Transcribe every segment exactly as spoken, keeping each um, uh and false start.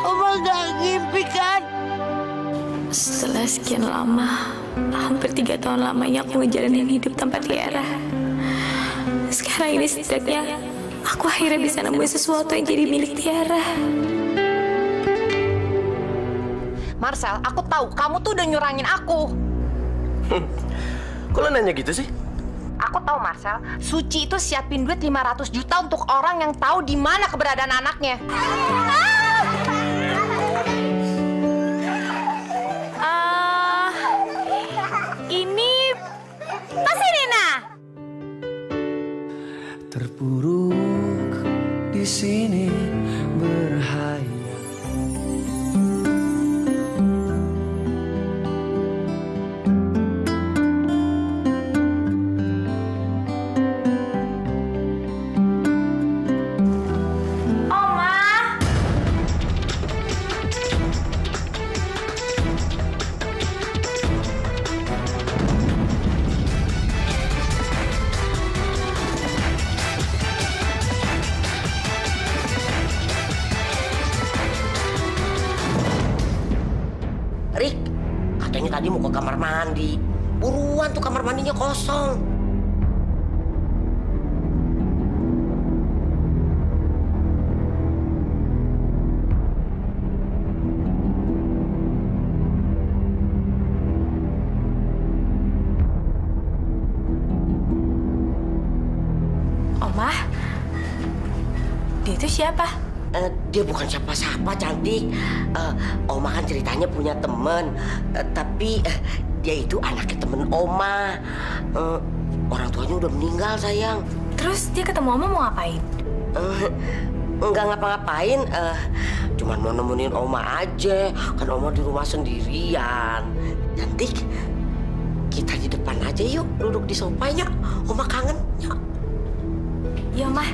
Oma gak ngimpi kan? Setelah sekian lama, hampir tiga tahun lamanya aku ngejalanin hidup tanpa Tiara. Sekarang ini setidaknya aku akhirnya bisa nemuin sesuatu yang jadi milik Tiara. Marcel, aku tahu kamu tuh udah nyurangin aku. Kok lo nanya gitu sih? Aku tahu Marcel, Suci itu siapin duit lima ratus juta untuk orang yang tahu di mana keberadaan anaknya. Ah, ini pasti Nina. Terpuruk di sini berhayal. Rik, katanya tadi mau ke kamar mandi. Buruan tuh kamar mandinya kosong. Oma, dia itu siapa? Uh, dia bukan siapa-siapa, cantik. Uh, Oma kan ceritanya punya temen, uh, tapi uh, dia itu anaknya temen Oma. Uh, orang tuanya udah meninggal, sayang. Terus dia ketemu Oma mau ngapain? Uh, enggak ngapa-ngapain, uh, cuman mau nemenin Oma aja. Kan Oma di rumah sendirian. Cantik, kita di depan aja yuk, duduk di sofanya. Oma kangen, yuk. Iya, Oma.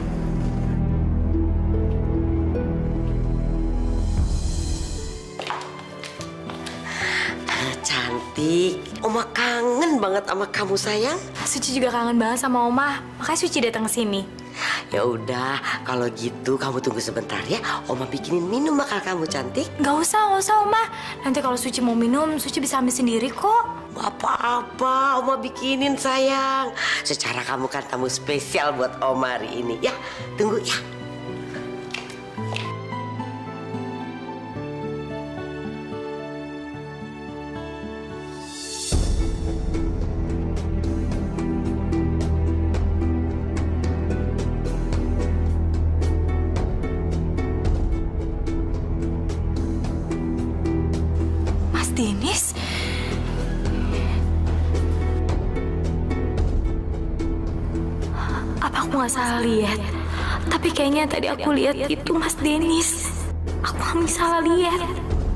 Cantik, Oma kangen banget sama kamu, sayang. Suci juga kangen banget sama Oma, makanya Suci datang ke sini. Ya udah, kalau gitu kamu tunggu sebentar ya. Oma bikinin minum bakal kamu, cantik. Gak usah, gak usah Oma. Nanti kalau Suci mau minum, Suci bisa ambil sendiri kok. Apa-apa, Oma bikinin, sayang. Secara kamu kan tamu spesial buat Oma hari ini. Ya, tunggu ya. Denis? Apa aku nggak salah lihat? Tapi kayaknya tadi aku lihat itu Mas Denis. Aku nggak salah lihat.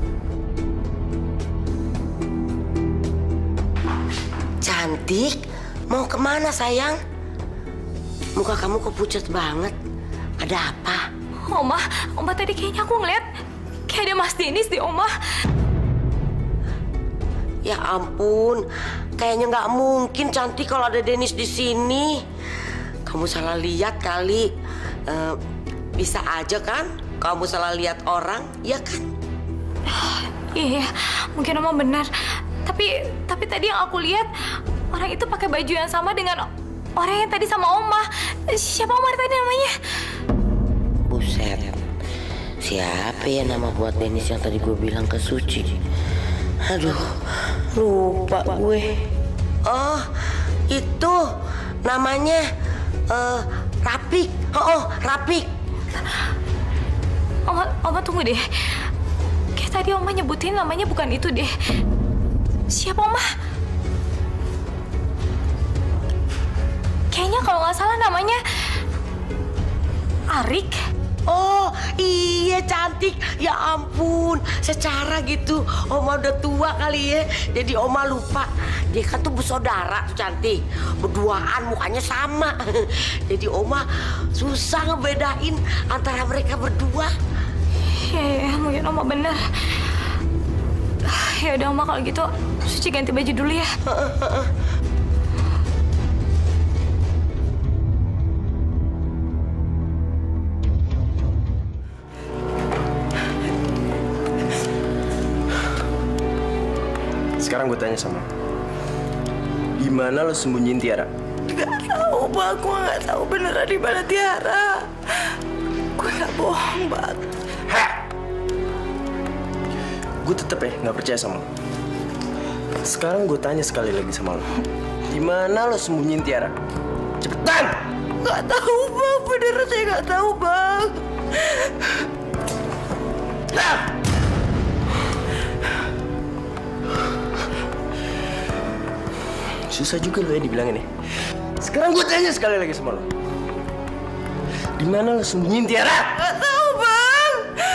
Cantik, mau kemana, sayang? Muka kamu kok pucat banget. Ada apa? Oma, Oma tadi kayaknya aku ngeliat kayak ada Mas Denis di Oma. Ya ampun, kayaknya nggak mungkin, Cantik, kalau ada Denis di sini. Kamu salah lihat kali. Uh, bisa aja kan? Kamu salah lihat orang, ya kan? Iya, mungkin Oma benar. Tapi, tapi tadi yang aku lihat orang itu pakai baju yang sama dengan orang yang tadi sama Oma. Siapa Oma tadi namanya? Buset, siapa ya nama buat Denis yang tadi gue bilang ke Suci? Aduh, lupa gue. Oh, itu namanya uh, Rapik. Oh, oh, Rapik. Oma, Oma tunggu deh. Kayak tadi Oma nyebutin namanya bukan itu deh. Siapa Oma? Kayaknya kalau nggak salah namanya Arik. Oh iya, Cantik, ya ampun, secara gitu Oma udah tua kali ya, jadi Oma lupa. Dia kan tuh bersaudara tuh, Cantik, berduaan mukanya sama. Jadi Oma susah ngebedain antara mereka berdua. Ya, ya mungkin Oma bener. Ya udah Oma, kalau gitu Suci ganti baju dulu ya. Sekarang gue tanya sama lo. Di mana lo sembunyiin Tiara? Gak tahu bang, gue gak tahu beneran di mana Tiara. Gue gak bohong bang. Hah? Gue tetep ya nggak percaya sama lo. Sekarang gue tanya sekali lagi sama lo. Di mana lo sembunyiin Tiara? Cepetan! Gak tahu bang, beneran saya gak tahu bang. Nah! Susah juga lo ya dibilangin ya. Sekarang gue tanya sekali lagi sama lo. Di mana lo sembunyiin Tiara? Gak tahu bang.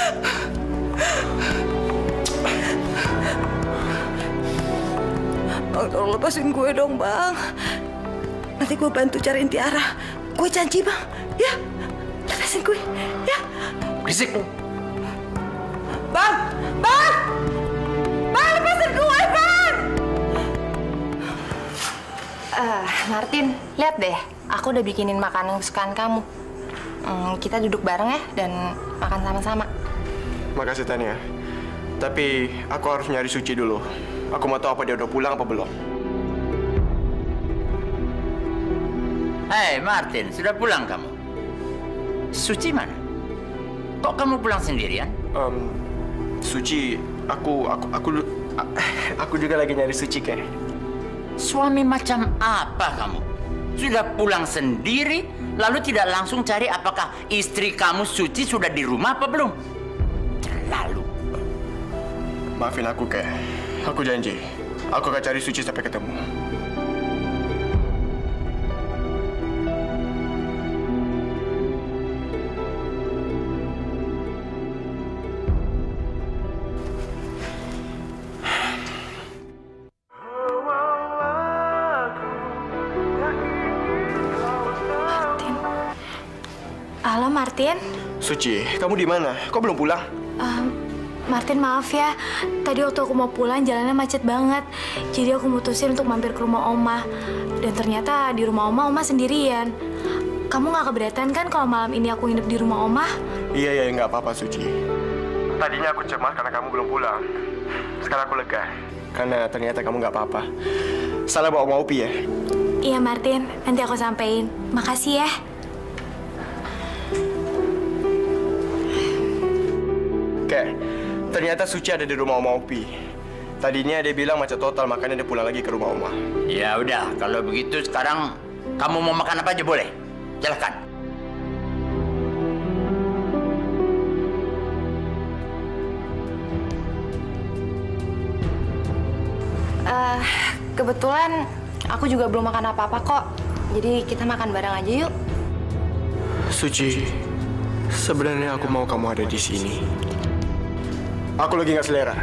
Bang, tolong lepasin gue dong bang. Nanti gue bantu cariin Tiara. Gue janji bang. Ya, lepasin gue. Ya. Berisik lo. Bang, bang, bang lepasin gue bang. Eh, Martin, lihat deh. Aku udah bikinin makanan kesukaan kamu. Hmm, kita duduk bareng ya dan makan sama-sama. Makasih Tania. Tapi aku harus nyari Suci dulu. Aku mau tahu apa dia udah pulang apa belum. Hei Martin, sudah pulang kamu? Suci mana? Kok kamu pulang sendirian? Um, Suci, aku aku aku aku juga lagi nyari Suci kayak. Suami macam apa kamu? Sudah pulang sendiri, lalu tidak langsung cari apakah istri kamu Suci sudah di rumah apa belum? Terlalu. Maafin aku kayak. Aku janji, aku akan cari Suci sampai ketemu. Halo Martin. Suci, kamu di mana? Kok belum pulang? Um, Martin maaf ya, tadi waktu aku mau pulang jalannya macet banget. Jadi aku mutusin untuk mampir ke rumah Oma. Dan ternyata di rumah Oma, Oma sendirian. Kamu gak keberatan kan kalau malam ini aku nginep di rumah Oma? Iya, iya, nggak apa-apa Suci. Tadinya aku cemas karena kamu belum pulang. Sekarang aku lega. Karena ternyata kamu nggak apa-apa. Salah bawa Oma Upi ya? Iya Martin, nanti aku sampein. Makasih ya. Kayak, ternyata Suci ada di rumah Oma Upi. Tadinya dia bilang macet total, makanya dia pulang lagi ke rumah Oma. Ya udah, kalau begitu sekarang kamu mau makan apa aja boleh. Silakan. Uh, kebetulan aku juga belum makan apa-apa kok. Jadi kita makan bareng aja yuk. Suci, sebenarnya aku mau kamu ada di sini. Aku lagi nggak selera.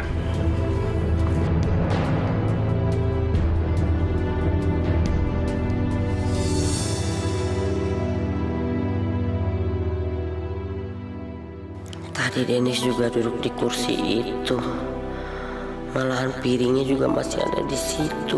Tadi Dennis juga duduk di kursi itu. Malahan piringnya juga masih ada di situ.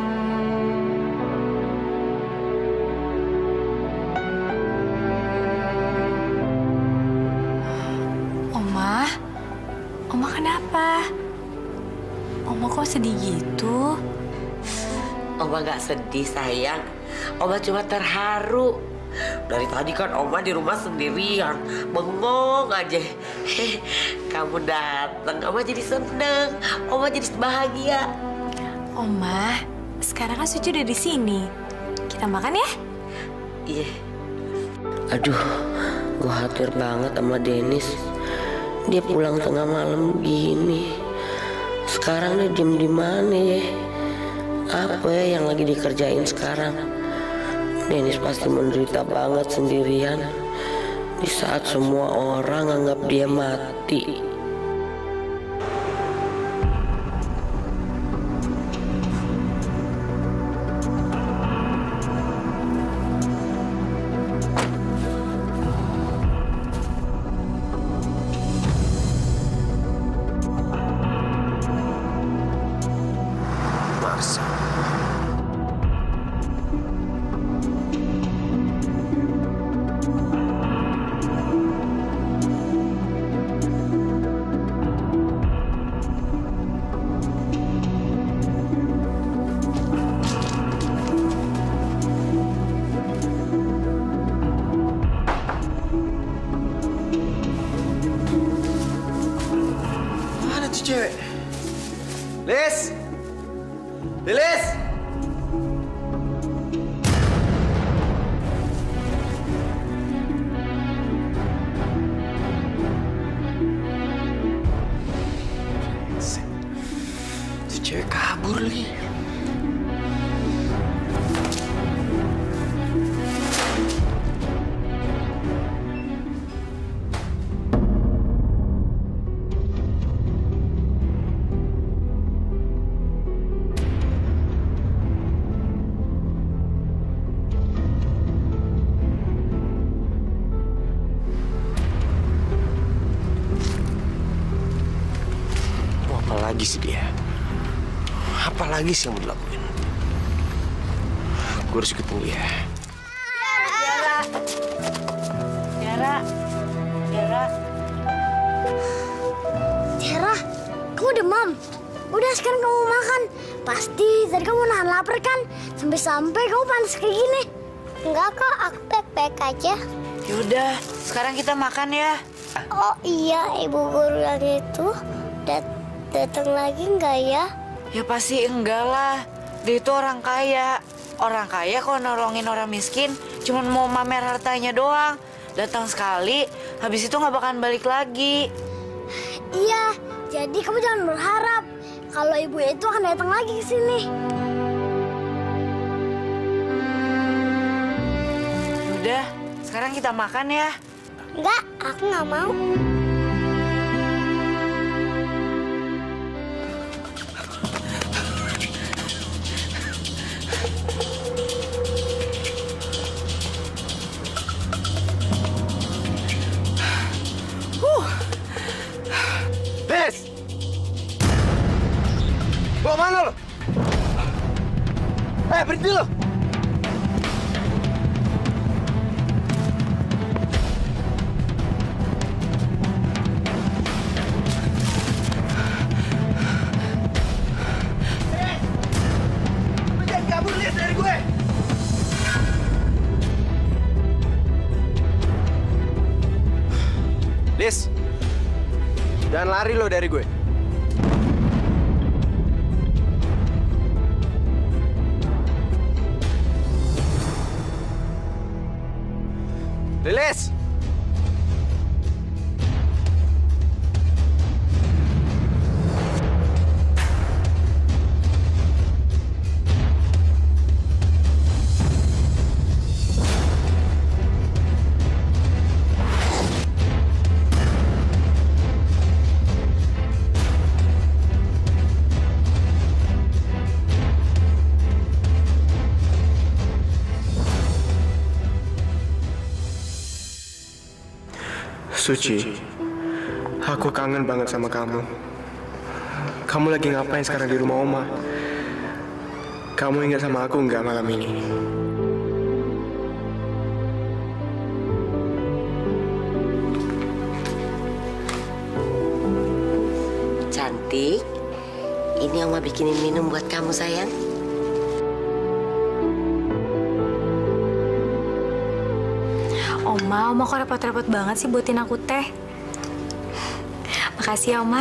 Oma, Oma kenapa? Oma kok sedih gitu? Oma gak sedih sayang. Oma cuma terharu. Dari tadi kan Oma di rumah sendirian, bengong aja. Heh, kamu datang, Oma jadi seneng, Oma jadi bahagia. Oma, sekarang kan Suci udah di sini. Kita makan ya? Iya. Aduh, gue khawatir banget sama Dennis. Dia pulang tengah malam gini. Sekarang dia diem di mana ya? Apa ya yang lagi dikerjain sekarang? Dennis pasti menderita banget sendirian di saat semua orang anggap dia mati. Mars. cewek? Lis! Lilis! Si cewek kabur lagi. Apa lagi sih dia? Apa lagi sih yang mau dilakuin? Gue harus ikutin dia. Tiara, Tiara, Tiara, Tiara, kamu demam. Udah sekarang kamu makan. Pasti tadi kamu nahan lapar kan? Sampai-sampai kamu panas kayak gini. Enggak kok, aku baik-baik aja. Yaudah, sekarang kita makan ya. Oh iya, ibu guru yang itu dat datang lagi nggak ya? Ya pasti enggak lah. Dia itu orang kaya. Orang kaya kalau nolongin orang miskin cuma mau mamer hartanya doang. Datang sekali, habis itu nggak bakalan balik lagi. Iya, jadi kamu jangan berharap kalau ibu itu akan datang lagi ke sini. Udah, sekarang kita makan ya. Enggak, aku nggak mau. Lis! Bawa mana lo? Eh, berhenti lo! Eh! Lu jangan kabur, Lis, dari gue! Lis! Jangan lari lo dari gue. Lilis! Suci, aku kangen banget sama kamu. Kamu lagi ngapain sekarang di rumah Oma? Kamu ingat sama aku nggak malam ini? Cantik, ini Oma bikinin minum buat kamu sayang. Oma, Oma kok repot-repot banget sih buatin aku teh. Makasih ya, Oma.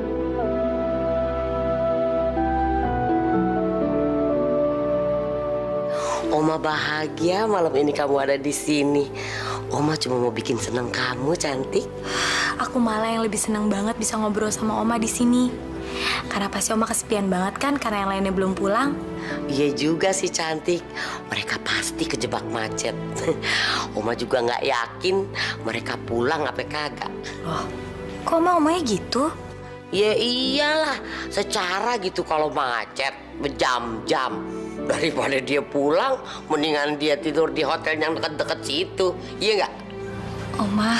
Oma bahagia malam ini kamu ada di sini. Oma cuma mau bikin seneng kamu, Cantik. Aku malah yang lebih senang banget bisa ngobrol sama Oma di sini. Karena pasti Oma kesepian banget kan karena yang lainnya belum pulang. Iya juga sih, Cantik. Mereka pasti kejebak macet. Oma juga nggak yakin mereka pulang apa kagak. Loh, kok Oma ngomongnya gitu? Ya iyalah, secara gitu kalau macet berjam-jam. Daripada dia pulang, mendingan dia tidur di hotel yang deket-deket situ. Iya nggak? Oma,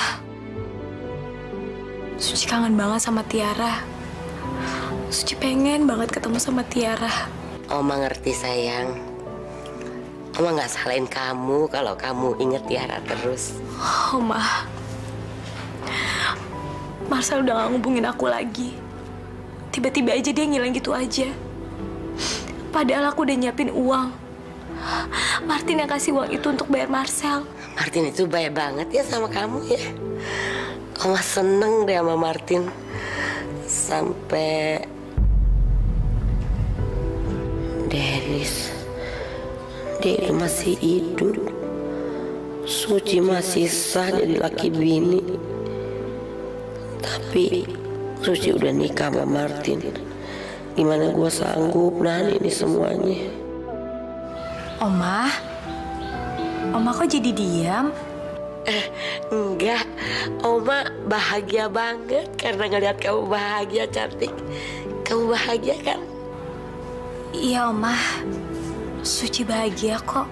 Suci kangen banget sama Tiara. Suci pengen banget ketemu sama Tiara. Oma ngerti sayang. Oma nggak salahin kamu kalau kamu inget Tiara terus. Oma, Marcel udah gak ngubungin aku lagi. Tiba-tiba aja dia ngilang gitu aja. Padahal aku udah nyiapin uang. Martin yang kasih uang itu untuk bayar Marcel. Martin itu baik banget ya sama kamu ya. Oma seneng deh sama Martin. sampai Dennis dia masih hidup, Suci masih sah jadi laki bini. Tapi Suci udah nikah sama Martin. Gimana gue sanggup nahan ini semuanya? Oma, Oma kok jadi diam? Eh, enggak, Oma bahagia banget karena ngeliat kamu bahagia, cantik. Kamu bahagia kan? Iya Oma, Suci bahagia kok.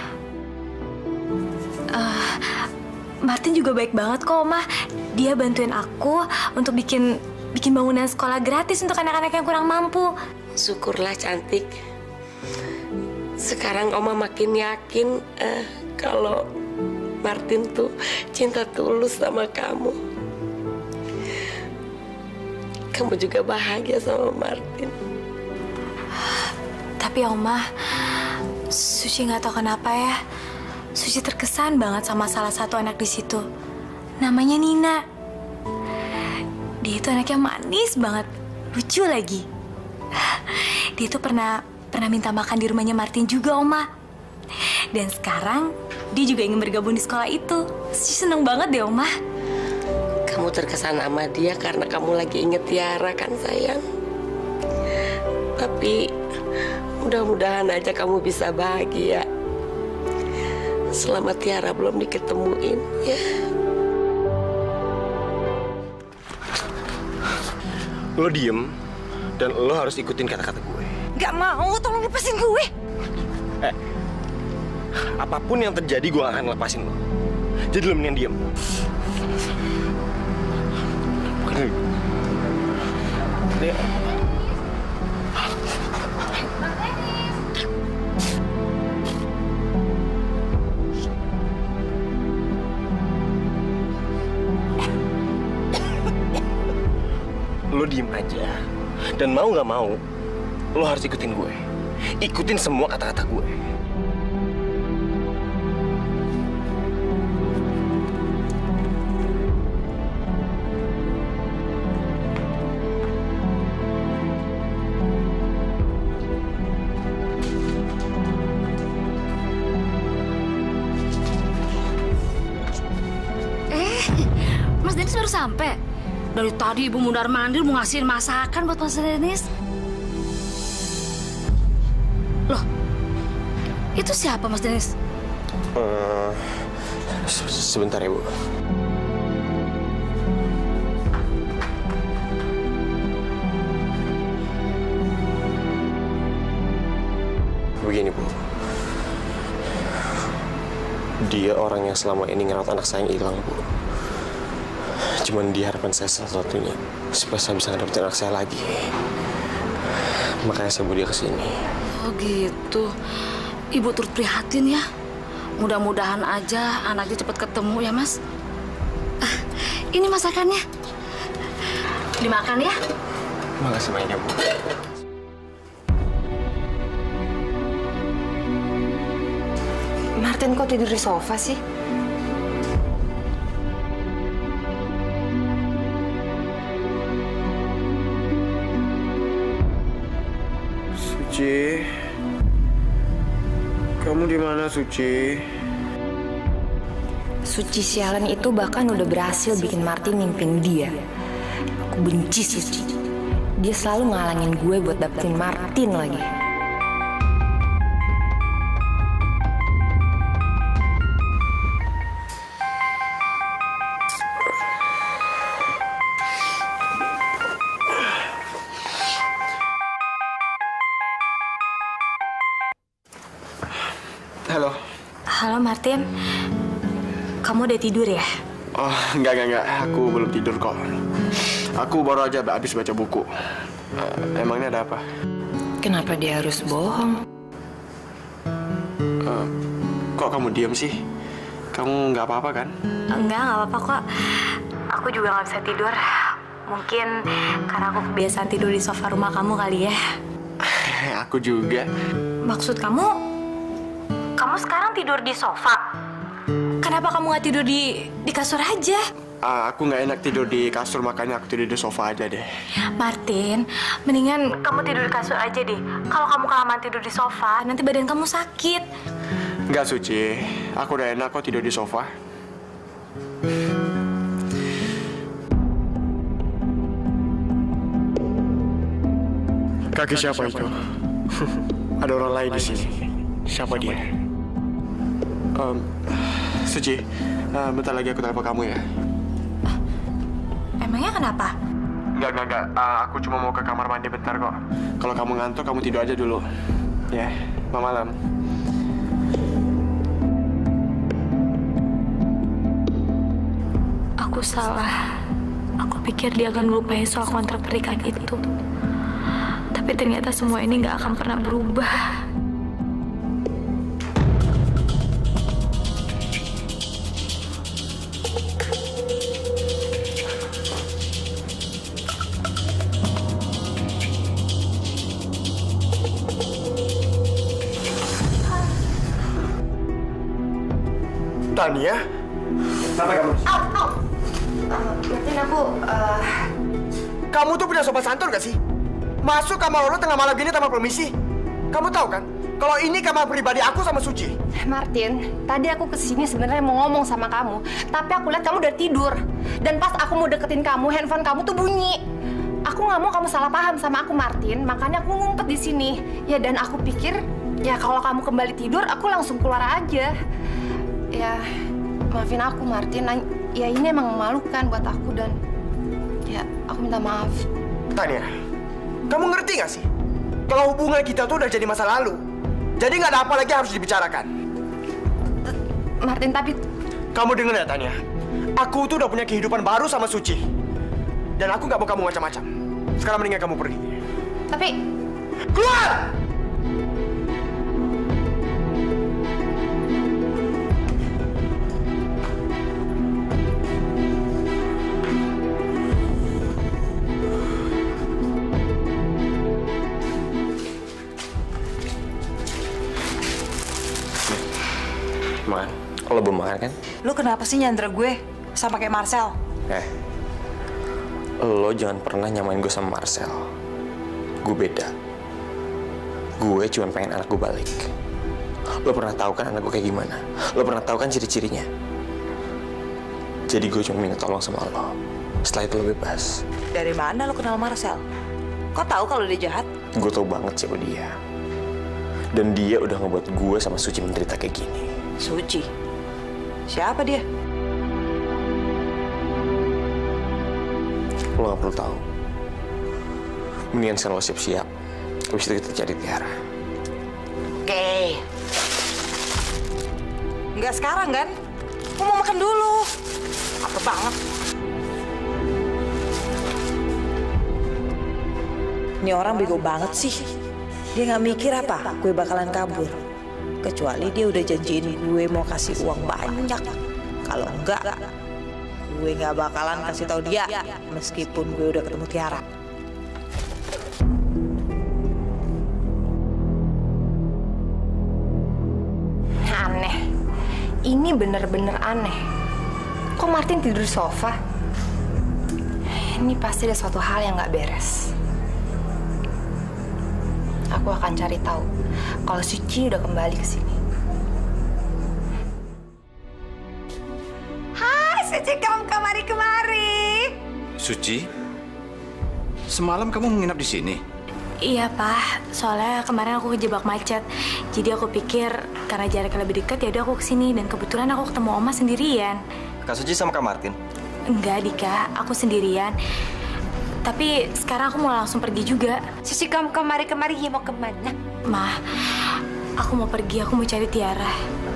Uh, Martin juga baik banget kok Oma. Dia bantuin aku untuk bikin bikin bangunan sekolah gratis untuk anak-anak yang kurang mampu. Syukurlah cantik. Sekarang Oma makin yakin uh, kalau Martin tuh cinta tulus sama kamu. Kamu juga bahagia sama Martin. Tapi Oma, Suci nggak tahu kenapa ya, Suci terkesan banget sama salah satu anak di situ. Namanya Nina. Dia itu anaknya manis banget, lucu lagi. Dia tuh pernah pernah minta makan di rumahnya Martin juga, Oma. Dan sekarang dia juga ingin bergabung di sekolah itu. Suci seneng banget deh, Oma. Kamu terkesan sama dia karena kamu lagi inget Tiara kan, sayang. Tapi mudah-mudahan aja kamu bisa bahagia selama Tiara belum diketemuin, ya. Lo diem, dan lo harus ikutin kata-kata gue. Gak mau, tolong lepasin gue. Eh, apapun yang terjadi gue akan lepasin lo. Jadi lo mendingan diem. Dia... Lo diem aja. Dan mau gak mau, lo harus ikutin gue. Ikutin semua kata-kata gue. Eh, Mas Dennis baru sampai. Dari tadi Ibu mundar mandir mau ngasihin masakan buat Mas Dennis. Loh, itu siapa Mas Dennis? Uh, se sebentar ya, Bu. Begini, Bu. Dia orang yang selama ini ngerawat anak saya yang hilang, Bu. Cuman dia harapan saya satu-satunya supaya saya bisa ngedapetin anak saya lagi. Makanya saya bawa dia ke sini. Oh gitu. Ibu turut prihatin ya. Mudah-mudahan aja anaknya cepat ketemu ya, Mas. Ah, ini masakannya. Dimakan ya. Makasih banyak, Bu. Martin kok tidur di sofa sih? Suci, kamu di mana, Suci? Suci sialan itu bahkan udah berhasil bikin Martin mimpin dia. Aku benci Suci. Dia selalu ngalangin gue buat dapetin Martin lagi. Halo. Halo Martin, kamu udah tidur ya? Oh, enggak, enggak, enggak. Aku belum tidur kok. Aku baru aja habis baca buku. Uh, emangnya ada apa? Kenapa dia harus bohong? Uh, kok kamu diam sih? Kamu nggak apa-apa kan? Enggak, nggak apa-apa kok. Aku juga nggak bisa tidur. Mungkin karena aku kebiasaan tidur di sofa rumah kamu kali ya. Aku juga. Maksud kamu? Kamu sekarang tidur di sofa? Kenapa kamu nggak tidur di di kasur aja? uh, aku nggak enak tidur di kasur, makanya aku tidur di sofa aja deh. Martin, mendingan kamu tidur di kasur aja deh. Kalau kamu kelamaan tidur di sofa, nanti badan kamu sakit. Nggak, Suci. Aku udah enak kok tidur di sofa. Kaki siapa itu? Ada orang lain di sini. Siapa dia? Um, Suci, uh, bentar lagi aku telepon kamu ya. Emangnya kenapa? Enggak, enggak, enggak. Uh, aku cuma mau ke kamar mandi bentar kok. Kalau kamu ngantuk, kamu tidur aja dulu. Ya, selamat malam. Aku salah. Aku pikir dia akan melupain soal kontrak pernikahan itu. Tapi ternyata semua ini nggak akan pernah berubah. Tania? Kenapa kamu? Au, au. Uh, Martin, aku... Uh... Kamu tuh punya sopan santun gak sih? Masuk kamar lo tengah malam gini tanpa permisi. Kamu tahu kan? Kalau ini kamar pribadi aku sama Suci. Martin, tadi aku kesini sebenarnya mau ngomong sama kamu. Tapi aku lihat kamu udah tidur. Dan pas aku mau deketin kamu, handphone kamu tuh bunyi. Aku nggak mau kamu salah paham sama aku, Martin. Makanya aku ngumpet di sini. Ya, dan aku pikir, ya kalau kamu kembali tidur, aku langsung keluar aja. Ya, maafin aku, Martin. Ya, ini emang memalukan buat aku dan ya, aku minta maaf. Tania, kamu ngerti gak sih? Kalau hubungan kita tuh udah jadi masa lalu. Jadi nggak ada apa lagi harus dibicarakan. Martin, tapi... Kamu denger ya, Tania? Aku tuh udah punya kehidupan baru sama Suci. Dan aku nggak mau kamu macam-macam. Sekarang mendingan kamu pergi. Tapi... Keluar! Makan. Lo belum makan kan? Lu kenapa sih nyandra gue sama kayak Marcel? Eh, lo jangan pernah nyamain gue sama Marcel. Gue beda. Gue cuma pengen anak gue balik. Lo pernah tahu kan anak gue kayak gimana? Lo pernah tahu kan ciri-cirinya? Jadi gue cuma minta tolong sama lo. Setelah itu lo bebas. Dari mana lo kenal Marcel? Kok tahu kalau dia jahat? Gue tahu banget siapa dia. Dan dia udah ngebuat gue sama Suci menderita kayak gini. Suci? Siapa dia? Lo gak perlu tahu. Mendingan sekarang lo siap-siap. Habis itu kita cari Tiara. Oke. Nggak sekarang kan? Gue mau makan dulu. Apa banget? Ini orang bego banget sih. Dia nggak mikir apa gue bakalan kabur. Kecuali dia udah janjiin gue mau kasih uang banyak. Kalau enggak, gue nggak bakalan kasih tahu dia meskipun gue udah ketemu Tiara. Aneh. Ini bener-bener aneh. Kok Martin tidur di sofa? Ini pasti ada suatu hal yang nggak beres. Aku akan cari tahu kalau Suci udah kembali ke sini. Hai, Suci, kamu kemari-kemari. Suci, semalam kamu menginap di sini? Iya, Pak. Soalnya kemarin aku kejebak macet. Jadi aku pikir karena jaraknya lebih dekat, ya udah aku kesini. Dan kebetulan aku ketemu Oma sendirian. Kak Suci sama Kak Martin? Enggak, Dika. Aku sendirian. Tapi sekarang aku mau langsung pergi juga. Suci, kamu kemari-kemari, ya mau kemana? Ma, aku mau pergi. Aku mau cari Tiara.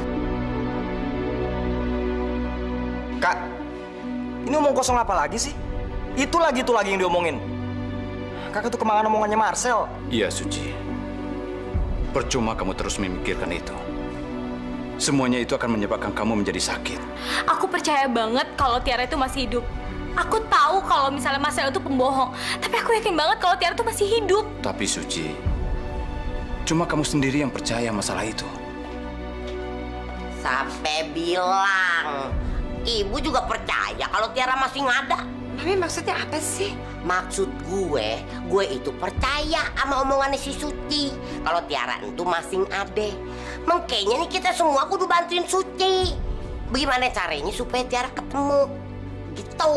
Kak, ini omong kosong apa lagi sih? Itu lagi, itu lagi yang diomongin. Kakak tuh kemana omongannya Marcel? Iya, Suci. Percuma kamu terus memikirkan itu. Semuanya itu akan menyebabkan kamu menjadi sakit. Aku percaya banget kalau Tiara itu masih hidup. Aku tahu kalau misalnya Marcel itu pembohong. Tapi aku yakin banget kalau Tiara itu masih hidup. Tapi Suci, cuma kamu sendiri yang percaya masalah itu. Sampai bilang Ibu juga percaya kalau Tiara masih ngada. Mami maksudnya apa sih? Maksud gue, gue itu percaya sama omongannya si Suci. Kalau Tiara itu masih ada. Makanya nih kita semua kudu bantuin Suci. Bagaimana caranya supaya Tiara ketemu? Gitu.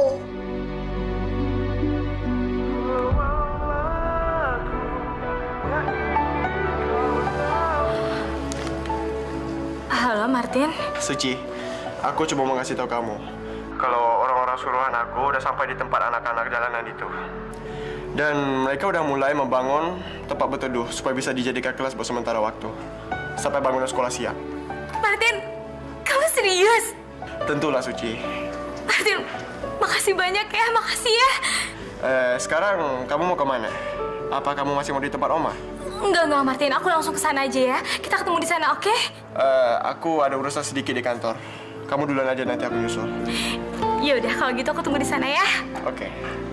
Halo Martin. Suci, aku cuma mau ngasih tahu kamu kalau orang-orang suruhan aku udah sampai di tempat anak-anak jalanan itu. Dan mereka udah mulai membangun tempat berteduh supaya bisa dijadikan kelas buat sementara waktu sampai bangunan sekolah siap. Martin, kamu serius? Tentulah Suci. Martin, makasih banyak ya, makasih ya. Eh, sekarang kamu mau kemana? Apa kamu masih mau di tempat Oma? Enggak, enggak Martin, aku langsung ke sana aja ya. Kita ketemu di sana, oke? Okay? Uh, aku ada urusan sedikit di kantor. Kamu duluan aja, nanti aku nyusul. Ya udah, kalau gitu aku tunggu di sana ya. Oke. Okay.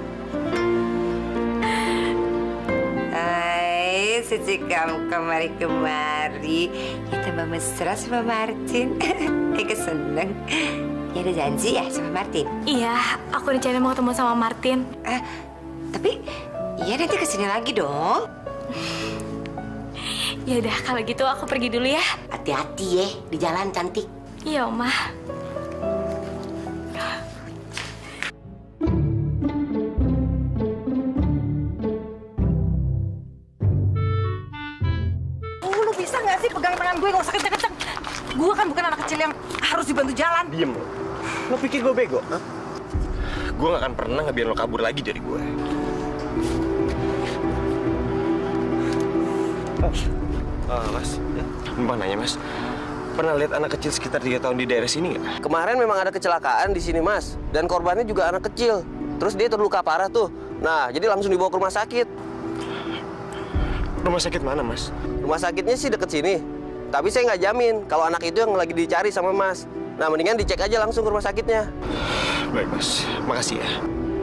Hai, Suci kamu kemari-kemari. Kita tambah mesra sama Martin. Eka seneng. Ya ada janji ya sama Martin? Iya, aku rencana mau ketemu sama Martin. Eh, tapi ya nanti kesini lagi dong. Ya udah, kalau gitu aku pergi dulu ya. Hati-hati ya di jalan, cantik. Iya, Oma. Oh, lu bisa nggak sih pegang tangan gue nggak usah kenceng-kenceng? Gue kan bukan anak kecil yang harus dibantu jalan. Diem lo. Lo pikir gue bego? Hah? Gue gak akan pernah ngebiarin lo kabur lagi dari gue. Oh, mas, Mbak nanya mas, pernah lihat anak kecil sekitar tiga tahun di daerah sini nggak? Kemarin memang ada kecelakaan di sini mas, dan korbannya juga anak kecil. Terus dia terluka parah tuh. Nah, jadi langsung dibawa ke rumah sakit. Rumah sakit mana mas? Rumah sakitnya sih deket sini. Tapi saya nggak jamin kalau anak itu yang lagi dicari sama mas. Nah, mendingan dicek aja langsung ke rumah sakitnya. Baik mas, makasih ya.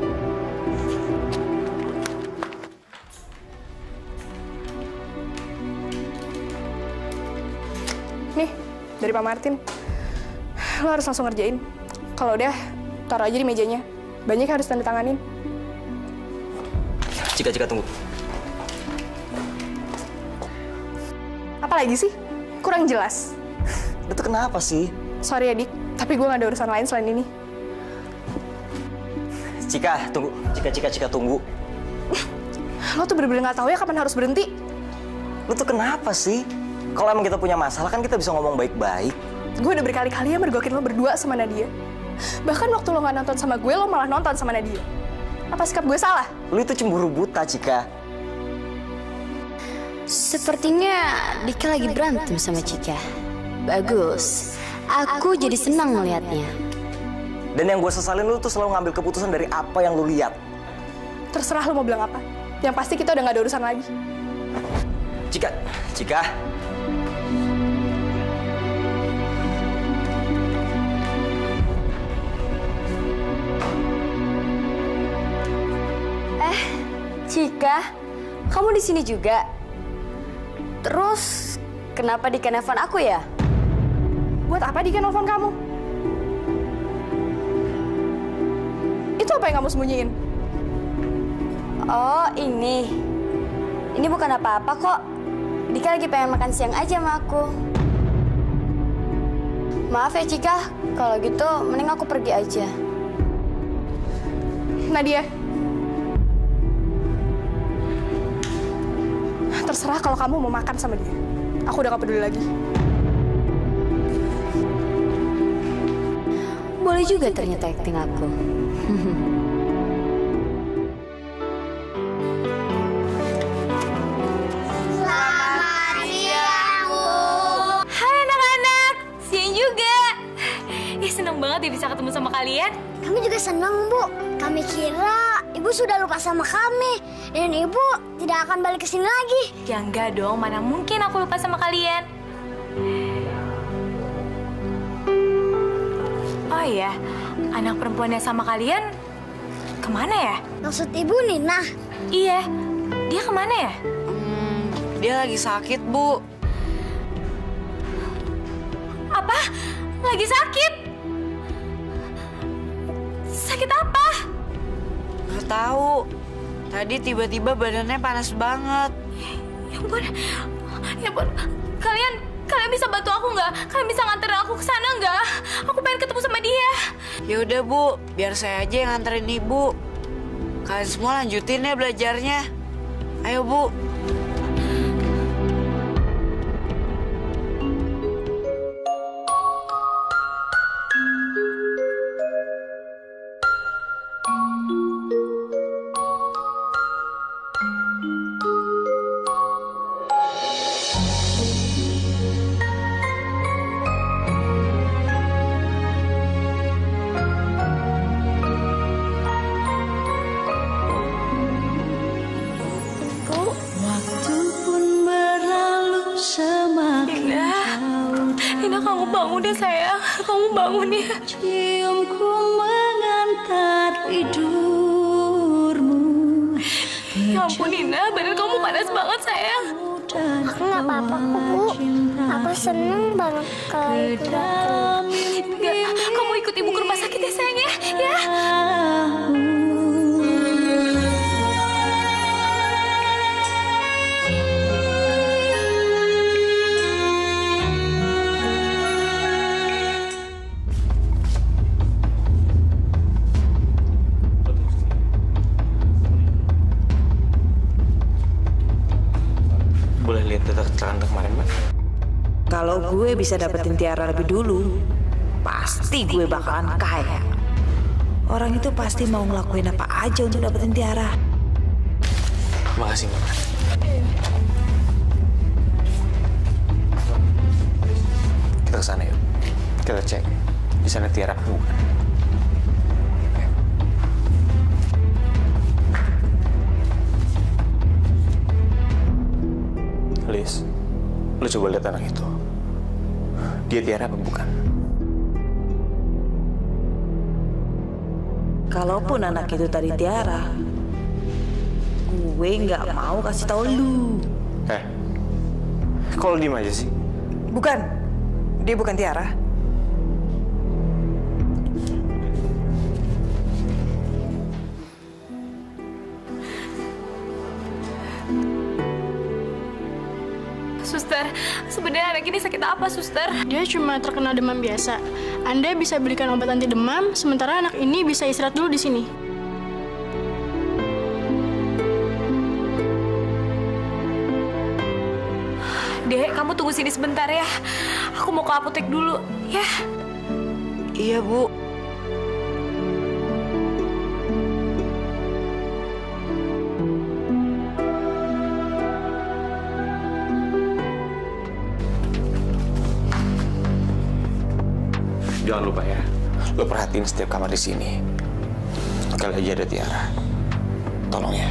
Nih, dari Pak Martin. Lo harus langsung ngerjain. Kalau udah, taruh aja di mejanya. Banyak yang harus tanda tanganin. Cika, Cika, tunggu. Apa lagi sih? Kurang jelas. Itu kenapa sih? Sorry ya, Dik. Tapi gue nggak ada urusan lain selain ini. Cika, tunggu. Cika, Cika, Cika, tunggu. Lo tuh bener-bener nggak tahu ya kapan harus berhenti. Lo tuh kenapa sih? Kalau emang kita punya masalah kan kita bisa ngomong baik-baik. Gue udah berkali-kali ya mergokin lo berdua sama Nadia. Bahkan waktu lo nggak nonton sama gue, lo malah nonton sama Nadia. Apa sikap gue salah? Lo itu cemburu buta, Cika. Sepertinya Dika lagi berantem sama Cika. Bagus. Aku jadi senang melihatnya. Dan yang gue sesalin lo tuh selalu ngambil keputusan dari apa yang lo lihat. Terserah lo mau bilang apa. Yang pasti kita udah nggak ada urusan lagi. Cika, Cika. Eh, Cika, kamu di sini juga? Terus kenapa Dika nelfon aku ya? Buat apa Dika nelfon kamu? Itu apa yang kamu sembunyiin? Oh, ini. Ini bukan apa-apa kok. Dika lagi pengen makan siang aja sama aku. Maaf ya Cika, kalau gitu mending aku pergi aja. Nadia. Terserah kalau kamu mau makan sama dia. Aku udah gak peduli lagi. Boleh juga ternyata acting aku. Selamat siang, Bu. Hai anak-anak, siang juga. Ya seneng banget ya bisa ketemu sama kalian. Kami juga senang, Bu. Kami kira Ibu sudah lupa sama kami. Dan Ibu tidak akan balik ke sini lagi. Ya enggak dong, mana mungkin aku lupa sama kalian. Oh iya, anak perempuannya sama kalian kemana ya? Maksud Ibu Nina? Iya, dia kemana ya? Hmm, dia lagi sakit, Bu. Apa? Lagi sakit? sakit apa? Gak tahu. Tadi tiba-tiba badannya panas banget. Ya ampun, ya ampun. Kalian, kalian bisa bantu aku nggak? Kalian bisa nganterin aku ke sana nggak? Aku pengen ketemu sama dia. Ya udah Bu, biar saya aja yang nganterin Ibu. Kalian semua lanjutin ya belajarnya. Ayo Bu. Bangun deh sayang, kamu bangun ya. Ciumku mengantar tidurmu. Ya ampun Nina, badan kamu panas banget sayang. Aku nggak apa-apa kok Bu. Aku seneng banget kalau Ibu datang. Enggak, kamu ikut Ibu ke rumah sakit ya sayang ya. Ya. Boleh lihat data kecelakaan kemarin, Mbak? Kalau gue bisa dapetin Tiara lebih dulu, pasti gue bakalan kaya. Orang itu pasti mau ngelakuin apa aja untuk dapetin Tiara. Makasih, Mbak. Kita ke sana yuk. Kita cek di sana Tiara apa bukan. Liz, lu coba lihat anak itu. Dia Tiara apa bukan? Kalaupun anak itu tadi Tiara, gue nggak mau kasih tahu lu. Eh, kok lu diem aja sih? Bukan, dia bukan Tiara. Suster, sebenarnya anak ini sakit apa, Suster? Dia cuma terkena demam biasa. Anda bisa belikan obat anti demam, sementara anak ini bisa istirahat dulu di sini. Dek, kamu tunggu sini sebentar ya. Aku mau ke apotek dulu, ya. Iya, Bu. Jangan lupa ya, lo perhatiin setiap kamar di sini. Kalau aja ada Tiara, tolong ya.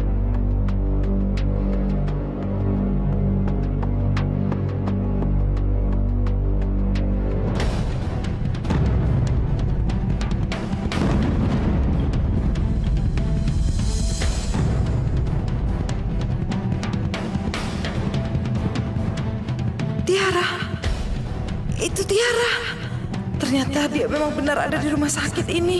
Tiara, itu Tiara. Ternyata dia memang benar ada di rumah sakit ini.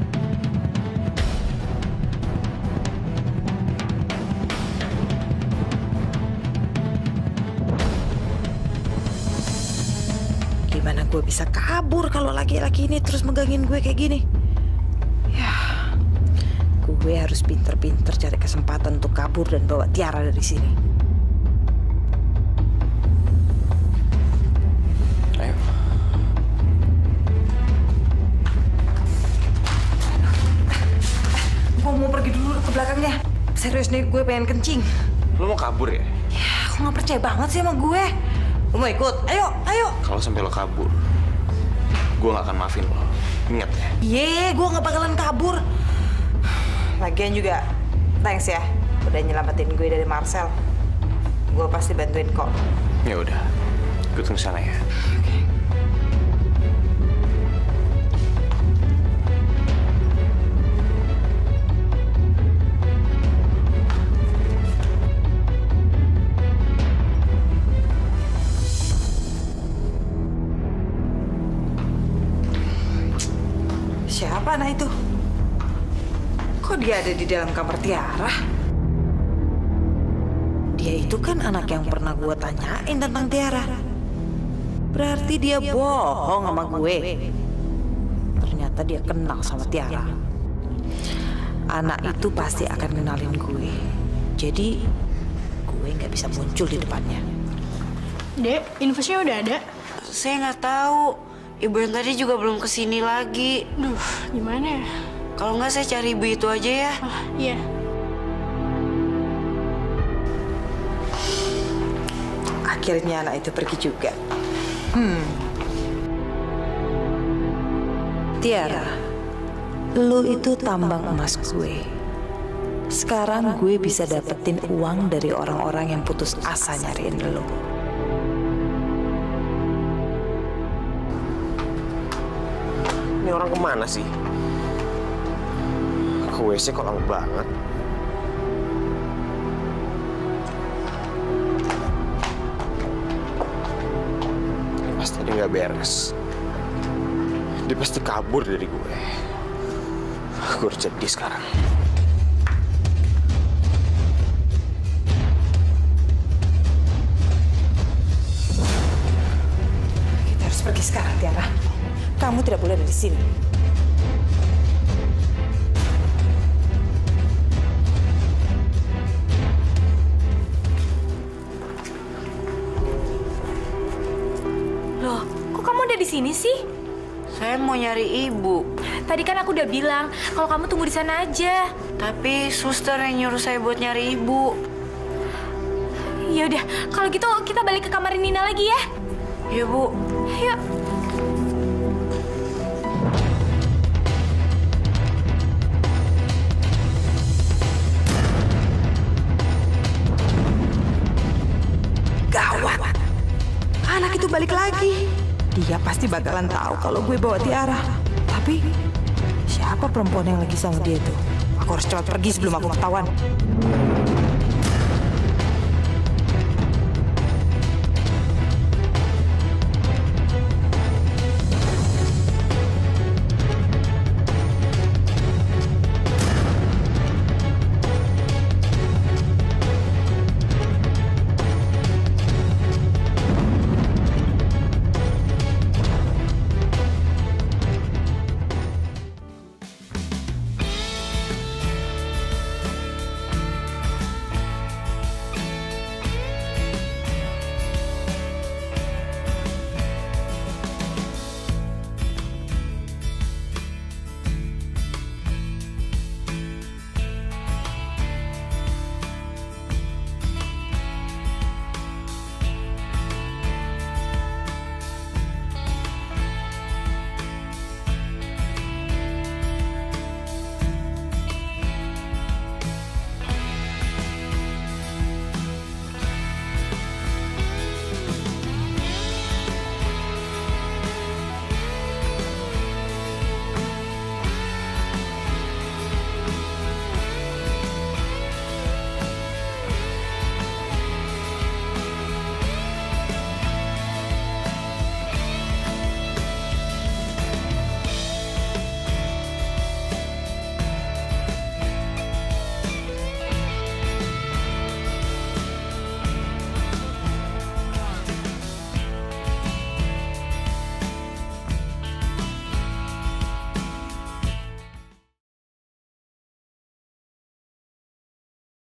Gimana gue bisa kabur kalau laki-laki ini terus megangin gue kayak gini? Ya, gue harus pinter-pinter cari kesempatan untuk kabur dan bawa Tiara dari sini. Mau pergi dulu ke belakangnya. Serius nih, gue pengen kencing. Lo mau kabur ya? Ya, aku nggak percaya banget sih sama gue. Lo mau ikut? Ayo, ayo. Kalau sampai lo kabur, gue nggak akan maafin lo. Ingat ya? Iya, gue nggak bakalan kabur. Lagian juga, thanks ya, udah nyelamatin gue dari Marcel. Gue pasti bantuin kok. Ya udah, gue tunggu sana ya. Siapa anak itu? dia ada di dalam kamar Tiara? Dia itu kan anak yang pernah gue tanyain tentang Tiara. Berarti dia bohong sama gue. Ternyata dia kenal sama Tiara. Anak itu pasti akan kenalin gue. Jadi gue nggak bisa muncul di depannya. Dek, infusnya udah ada? Saya nggak tahu. Ibu yang tadi juga belum kesini lagi. Duh, gimana ya? Kalau nggak saya cari ibu itu aja ya. Oh, iya. Akhirnya anak itu pergi juga. Hmm. Tiara, lu itu tambang emas gue. Sekarang gue bisa dapetin uang dari orang-orang yang putus asa nyariin lu. Ini orang kemana sih? Ke W C kok lama banget. Ini pasti dia nggak beres. Dia pasti kabur dari gue. Gue harus jadi sekarang. Kita harus pergi sekarang, Tiara. Kamu tidak boleh ada di sini. Loh, kok kamu udah di sini sih? Saya mau nyari ibu. Tadi kan aku udah bilang kalau kamu tunggu di sana aja. Tapi suster yang nyuruh saya buat nyari ibu. Ya udah, kalau gitu kita balik ke kamar Nina lagi ya. Iya, Bu. Yuk. Gawat. Anak itu balik lagi. Dia pasti bakalan tahu kalau gue bawa Tiara. Tapi siapa perempuan yang lagi sama dia tuh? Aku harus cepat pergi sebelum aku ketahuan.